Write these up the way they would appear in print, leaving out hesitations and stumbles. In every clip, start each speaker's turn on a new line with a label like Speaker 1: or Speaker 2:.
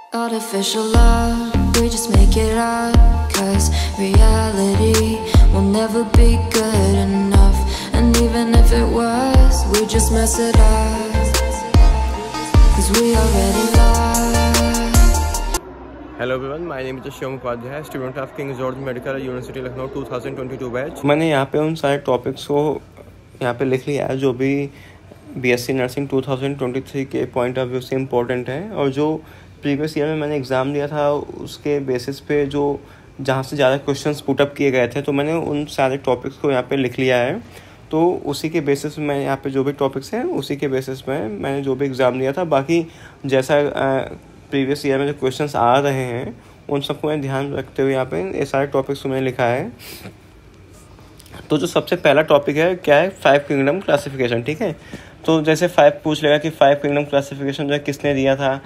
Speaker 1: Artificial love, we just make it up, 'cause reality will never be good enough. And even if it was, we just mess it up, 'cause we already lost.
Speaker 2: Hello everyone, my name is Shivam Upadhyay, student of King George Medical University Lucknow 2022 batch. मैंने यहाँ पे उन सारे topics को यहाँ पे लिख लिया है जो भी बीएससी नर्सिंग 2023 के पॉइंट ऑफ व्यू से इम्पोर्टेंट है, और जो प्रीवियस ईयर में मैंने एग्ज़ाम दिया था उसके बेसिस पे जो जहाँ से ज़्यादा क्वेश्चंस पुटअप किए गए थे, तो मैंने उन सारे टॉपिक्स को यहाँ पे लिख लिया है। तो उसी के बेसिस में यहाँ पे जो भी टॉपिक्स हैं उसी के बेसिस में मैंने जो भी एग्ज़ाम दिया था, बाकी जैसा प्रीवियस ईयर में जो क्वेश्चंस आ रहे हैं उन सबको मैं ध्यान रखते हुए यहाँ पे ये सारे टॉपिक्स को मैंने लिखा है। तो जो सबसे पहला टॉपिक है क्या है, 5 किंगडम क्लासिफिकेशन। ठीक है, तो जैसे 5 पूछ लेगा कि 5 किंगडम क्लासिफिकेशन जो है किसने दिया था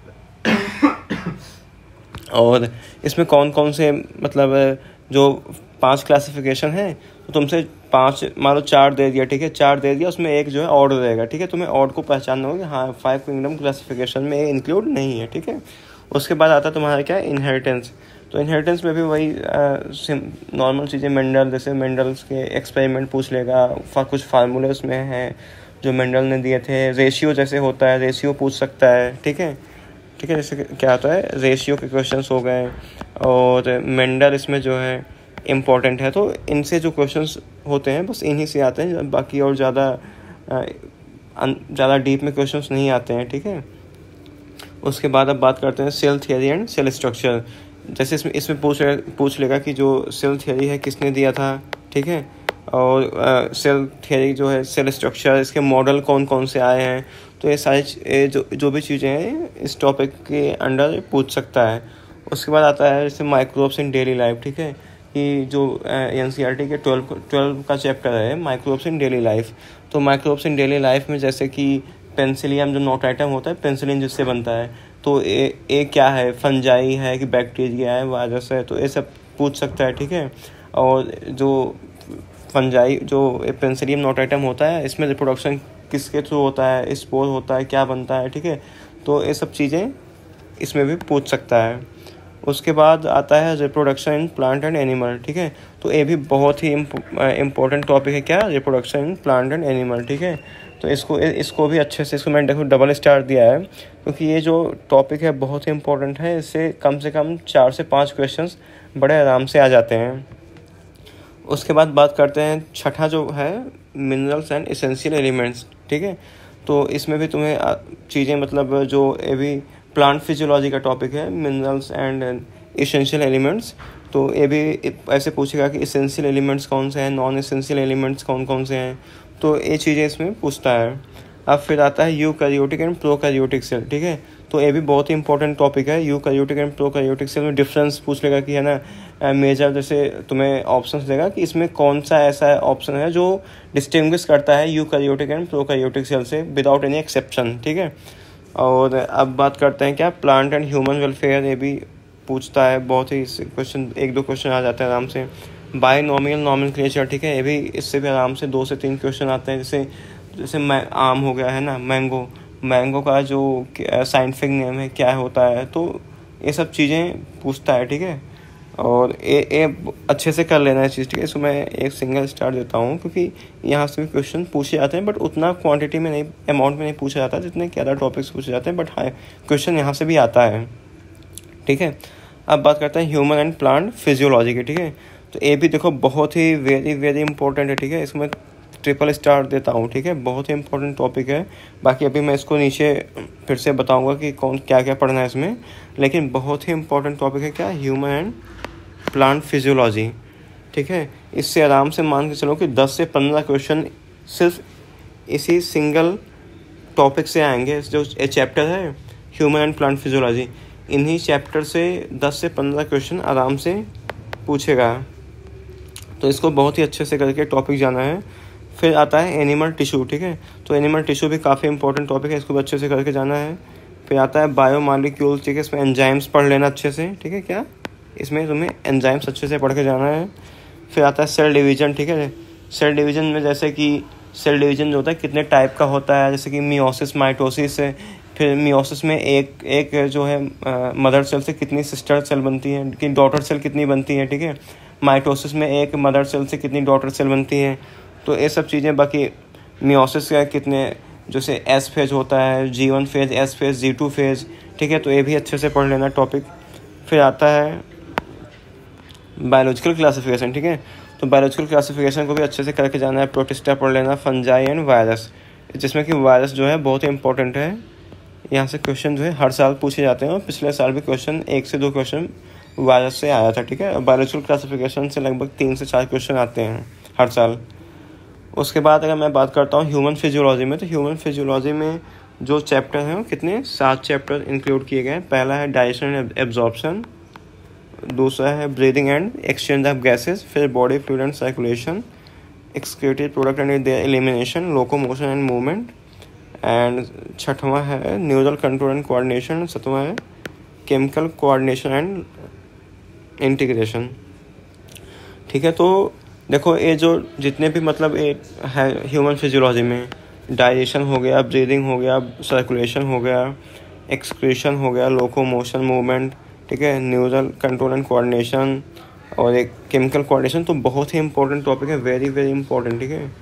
Speaker 2: और इसमें कौन कौन से मतलब जो 5 क्लासिफिकेशन है, तो तुमसे 5 मान लो 4 दे दिया। ठीक है, 4 दे दिया, उसमें एक जो है ऑड रहेगा। ठीक है, तुम्हें ऑड को पहचानना होगा, हाँ 5 किंगडम क्लासिफिकेशन में इंक्लूड नहीं है। ठीक है, उसके बाद आता है तुम्हारा क्या, इनहेरिटेंस। तो इनहेरिटेंस में भी वही नॉर्मल चीज़ें, मेंडल, जैसे मेंडल्स के एक्सपेरिमेंट पूछ लेगा, कुछ फार्मूले उसमें हैं जो मेंडल ने दिए थे। रेशियो जैसे होता है, रेशियो पूछ सकता है। ठीक है, जैसे क्या होता है, रेशियो के क्वेश्चंस हो गए, और मेंडल इसमें जो है इम्पॉर्टेंट है। तो इनसे जो क्वेश्चंस होते हैं बस इन्हीं से आते हैं, बाकी और ज़्यादा डीप में क्वेश्चंस नहीं आते हैं। ठीक है, उसके बाद अब बात करते हैं cell theory and cell structure. जैसे इसमें पूछ लेगा कि जो सेल थियरी है किसने दिया था। ठीक है, और सेल थियरी जो है, सेल स्ट्रक्चर, इसके मॉडल कौन कौन से आए हैं। तो ये सारी जो भी चीज़ें हैं इस टॉपिक के अंडर पूछ सकता है। उसके बाद आता है जैसे माइक्रोब्स इन डेली लाइफ। ठीक है, कि जो एनसीईआरटी के 12 का चैप्टर है माइक्रोब्स इन डेली लाइफ। तो माइक्रोब्स इन डेली लाइफ में जैसे कि पेंसिलियम जो नोट आइटम होता है, पेंसिलिन जिससे बनता है, तो ये क्या है, फंजाई है कि बैक्टीरिया है, वायरस है, तो ये सब पूछ सकता है। ठीक है, और जो फंजाई जो पेंसिलियम नोट आइटम होता है, इसमें रिप्रोडक्शन किसके थ्रू होता है, स्पोर होता है, क्या बनता है। ठीक है, तो ये सब चीज़ें इसमें भी पूछ सकता है। उसके बाद आता है reproduction in plant and animal. ठीक है, तो ये भी बहुत ही इम्पोर्टेंट टॉपिक है, क्या, reproduction in plant and animal. ठीक है, तो इसको भी अच्छे से, इसको मैंने देखो डबल स्टार दिया है, क्योंकि ये जो टॉपिक है बहुत ही इम्पोर्टेंट है। इससे कम से कम 4 से 5 क्वेश्चंस बड़े आराम से आ जाते हैं। उसके बाद बात करते हैं छठा जो है, मिनरल्स एंड एसेंशियल एलिमेंट्स। ठीक है, तो इसमें भी तुम्हें चीज़ें मतलब जो ये भी प्लांट फिजियोलॉजी का टॉपिक है, मिनरल्स एंड एसेंशियल एलिमेंट्स। तो ये भी ऐसे पूछेगा कि एसेंशियल एलिमेंट्स कौन से हैं, नॉन एसेंशियल एलिमेंट्स कौन कौन से हैं, तो ये चीज़ें इसमें पूछता है। अब फिर आता है यूकैरियोटिक एंड प्रोकैरियोटिक सेल। ठीक है, तो ये भी बहुत ही इंपॉर्टेंट टॉपिक है। यूकैरियोटिक एंड प्रोकैरियोटिक सेल में डिफरेंस पूछ लेगा कि है ना, मेजर जैसे तुम्हें ऑप्शंस देगा कि इसमें कौन सा ऐसा ऑप्शन है जो डिस्टिंग्विश करता है यूकैरियोटिक एंड प्रोकैरियोटिक सेल से विदाउट एनी एक्सेप्शन। ठीक है, और अब बात करते हैं क्या, प्लांट एंड ह्यूमन वेलफेयर। ये भी पूछता है, बहुत ही क्वेश्चन, 1-2 क्वेश्चन आ जाते हैं आराम से। Binomial nomenclature. ठीक है, ये भी इससे भी आराम से 2 से 3 क्वेश्चन आते हैं। जैसे आम हो गया है ना, मैंगो का जो साइंटिफिक नेम है क्या होता है, तो ये सब चीज़ें पूछता है। ठीक है, और ये अच्छे से कर लेना है चीज़। ठीक है, इसको मैं एक सिंगल स्टार देता हूँ, क्योंकि यहाँ से भी क्वेश्चन पूछे जाते हैं, बट उतना क्वांटिटी में नहीं, अमाउंट में नहीं पूछा जाता जितने कि अदर टॉपिक्स पूछे जाते हैं, बट हाँ क्वेश्चन यहाँ से भी आता है। ठीक है, अब बात करते हैं ह्यूमन एंड प्लांट फिजियोलॉजी की। ठीक है, तो ये भी देखो बहुत ही वेरी इंपॉर्टेंट है। ठीक है, इसमें 3 स्टार देता हूँ। ठीक है, बहुत ही इंपॉर्टेंट टॉपिक है। बाकी अभी मैं इसको नीचे फिर से बताऊँगा कि कौन क्या क्या पढ़ना है इसमें, लेकिन बहुत ही इंपॉर्टेंट टॉपिक है क्या, ह्यूमन एंड प्लांट फिजियोलॉजी। ठीक है, इससे आराम से मान के चलो कि 10 से 15 क्वेश्चन सिर्फ इसी सिंगल टॉपिक से आएंगे। जो चैप्टर है ह्यूमन एंड प्लांट फिजियोलॉजी, इन्हीं चैप्टर से 10 से 15 क्वेश्चन आराम से पूछेगा। तो इसको बहुत ही अच्छे से करके टॉपिक जाना है। फिर आता है एनिमल टिश्यू। ठीक है, तो एनिमल टिश्यू भी काफ़ी इंपॉर्टेंट टॉपिक है, इसको भी अच्छे से करके जाना है। फिर आता है बायोमॉलिक्यूल्स। ठीक है, इसमें एंजाइम्स पढ़ लेना अच्छे से। ठीक है, क्या इसमें तुम्हें एंजाइम्स अच्छे से पढ़ के जाना है। फिर आता है सेल डिवीज़न। ठीक है, सेल डिवीज़न में जैसे कि सेल डिवीज़न जो होता है कितने टाइप का होता है, जैसे कि मियोसिस, माइटोसिस, फिर मियोसिस में एक जो है मदर सेल से कितनी सिस्टर सेल बनती है, कि डॉटर सेल कितनी बनती है, ठीक है। माइटोसिस में एक मदर सेल से कितनी डॉटर सेल बनती है, तो ये सब चीज़ें। बाकी मियोसिस का कितने जैसे एस फेज होता है, G1 phase, S phase, G2 phase, ठीक है, तो ये भी अच्छे से पढ़ लेना टॉपिक। फिर आता है बायोलॉजिकल क्लासिफिकेशन, ठीक है, तो बायोलॉजिकल क्लासिफिकेशन को भी अच्छे से करके जाना है। प्रोटिस्टा पढ़ लेना, फंजाई एंड वायरस, जिसमें कि वायरस जो है बहुत ही इंपॉर्टेंट है। यहाँ से क्वेश्चन जो है हर साल पूछे जाते हैं, और पिछले साल भी क्वेश्चन 1 से 2 क्वेश्चन वायरस से आया था, ठीक है। बायोलॉजिकल क्लासिफिकेशन से लगभग 3 से 4 क्वेश्चन आते हैं हर साल। उसके बाद अगर मैं बात करता हूँ ह्यूमन फिजियोलॉजी में, तो ह्यूमन फिजियोलॉजी में जो चैप्टर हैं वो कितने 7 चैप्टर इंक्लूड किए गए हैं। पहला है डाइजेशन एंड एब्जॉर्प्शन, दूसरा है breathing and exchange of gases, फिर body fluid and circulation, excreted product and their elimination, locomotion and movement, and छठवां है न्यूरल कंट्रोल एंड कोऑर्डिनेशन, सातवां है केमिकल कोऑर्डिनेशन एंड इंटीग्रेशन, ठीक है। तो देखो ये जो जितने भी मतलब ये है ह्यूमन फिजियोलॉजी में, डाइजेशन हो गया, ब्रीदिंग हो गया, सर्कुलेशन हो गया, एक्सक्रीशन हो गया, लोकोमोशन, मूवमेंट, ठीक है, न्यूरल कंट्रोल एंड कोऑर्डिनेशन, और एक केमिकल कोऑर्डिनेशन, तो बहुत ही इंपॉर्टेंट टॉपिक है, वेरी वेरी इंपॉर्टेंट, ठीक है।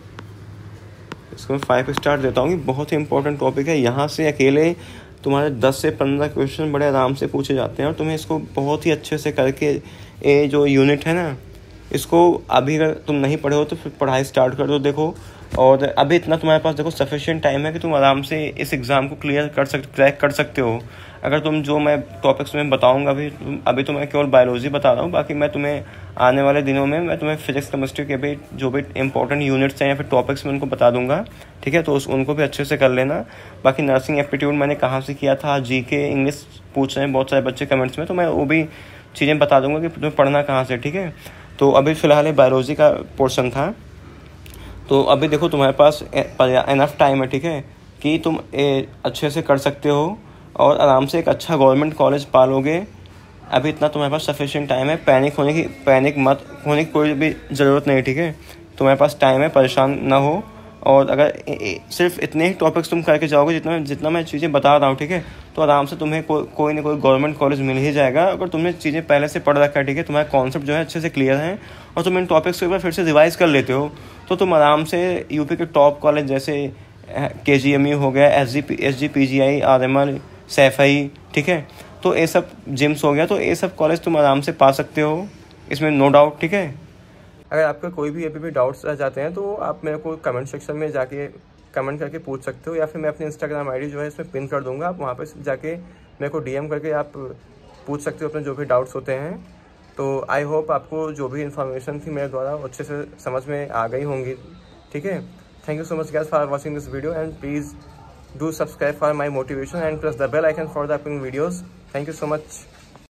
Speaker 2: इसको मैं 5 स्टार देता हूँ कि बहुत ही इंपॉर्टेंट टॉपिक है। यहाँ से अकेले तुम्हारे 10 से 15 क्वेश्चन बड़े आराम से पूछे जाते हैं, और तुम्हें इसको बहुत ही अच्छे से करके ये जो यूनिट है ना, इसको अभी अगर तुम नहीं पढ़े हो तो फिर पढ़ाई स्टार्ट कर दो, देखो। और अभी इतना तुम्हारे पास देखो सफिशिएंट टाइम है कि तुम आराम से इस एग्ज़ाम को क्रैक कर सकते हो। अगर तुम जो मैं टॉपिक्स में बताऊंगा अभी तो मैं केवल बायोलॉजी बता रहा हूँ, बाकी मैं तुम्हें आने वाले दिनों में मैं तुम्हें फिजिक्स केमिस्ट्री के भी जो भी इंपॉर्टेंट यूनिट्स हैं या फिर टॉपिक्स में उनको बता दूंगा, ठीक है, तो उनको भी अच्छे से कर लेना। बाकी नर्सिंग एप्टीट्यूड मैंने कहाँ से किया था, GK इंग्लिश पूछ रहे हैं बहुत सारे बच्चे कमेंट्स में, तो मैं वो भी चीज़ें बता दूंगा कि तुम्हें पढ़ना कहाँ से, ठीक है। तो अभी फ़िलहाल ये बायोलॉजी का पोर्शन था, तो अभी देखो तुम्हारे पास इनफ टाइम है, ठीक है, कि तुम अच्छे से कर सकते हो और आराम से एक अच्छा गवर्नमेंट कॉलेज पालोगे। अभी इतना तुम्हारे पास सफिशिएंट टाइम है, पैनिक मत होने की कोई भी ज़रूरत नहीं, ठीक है। तुम्हारे पास टाइम है, परेशान ना हो। और अगर सिर्फ इतने ही टॉपिक्स तुम करके जाओगे जितना मैं चीज़ें बता रहा हूँ, ठीक है, तो आराम से तुम्हें कोई ना कोई गवर्नमेंट कॉलेज मिल ही जाएगा। अगर तुमने चीज़ें पहले से पढ़ रखा है, ठीक है, तुम्हारा कॉन्सेप्ट जो है अच्छे से क्लियर है और तुम इन टॉपिक्स को एक बार फिर से रिवाइज कर लेते हो, तो तुम आराम से यूपी के टॉप कॉलेज जैसे KGMU हो गया, SGPGI, RMR, सैफई, ठीक है, तो ये सब जिम्स हो गया, तो ये सब कॉलेज तुम आराम से पा सकते हो, इसमें नो डाउट, ठीक है। अगर आपका कोई भी अभी भी डाउट्स रह जाते हैं तो आप मेरे को कमेंट सेक्शन में जाके कमेंट करके पूछ सकते हो, या फिर मैं अपनी इंस्टाग्राम ID जो है इसमें पिन कर दूंगा, आप वहाँ पे जाके मेरे को DM करके आप पूछ सकते हो अपने जो भी डाउट्स होते हैं। तो आई होप आपको जो भी इन्फॉर्मेशन थी मेरे द्वारा अच्छे से समझ में आ गई होंगी, ठीक है। Thank you so much guys for watching this video, and please do subscribe for my motivation and press the bell icon for the upcoming videos. Thank you so much.